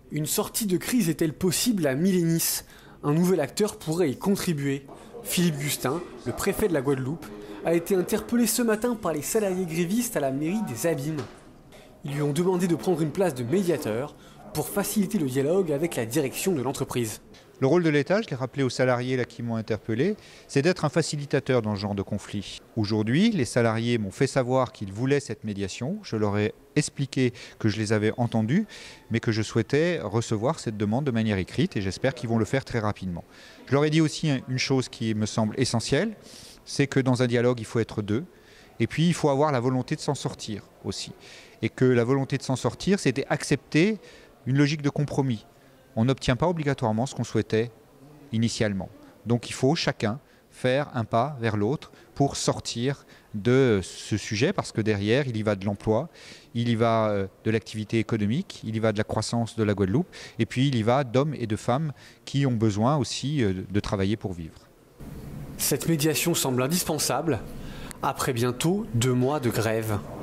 Une sortie de crise est-elle possible à Milénis? Un nouvel acteur pourrait y contribuer. Philippe Gustin, le préfet de la Guadeloupe, a été interpellé ce matin par les salariés grévistes à la mairie des Abîmes. Ils lui ont demandé de prendre une place de médiateur pour faciliter le dialogue avec la direction de l'entreprise. Le rôle de l'État, je l'ai rappelé aux salariés qui m'ont interpellé, c'est d'être un facilitateur dans ce genre de conflit. Aujourd'hui, les salariés m'ont fait savoir qu'ils voulaient cette médiation. Je leur ai expliqué que je les avais entendus, mais que je souhaitais recevoir cette demande de manière écrite et j'espère qu'ils vont le faire très rapidement. Je leur ai dit aussi une chose qui me semble essentielle, c'est que dans un dialogue, il faut être deux. Et puis, il faut avoir la volonté de s'en sortir aussi. Et que la volonté de s'en sortir, c'était accepter une logique de compromis. On n'obtient pas obligatoirement ce qu'on souhaitait initialement. Donc il faut chacun faire un pas vers l'autre pour sortir de ce sujet, parce que derrière, il y va de l'emploi, il y va de l'activité économique, il y va de la croissance de la Guadeloupe, et puis il y va d'hommes et de femmes qui ont besoin aussi de travailler pour vivre. Cette médiation semble indispensable après bientôt 2 mois de grève.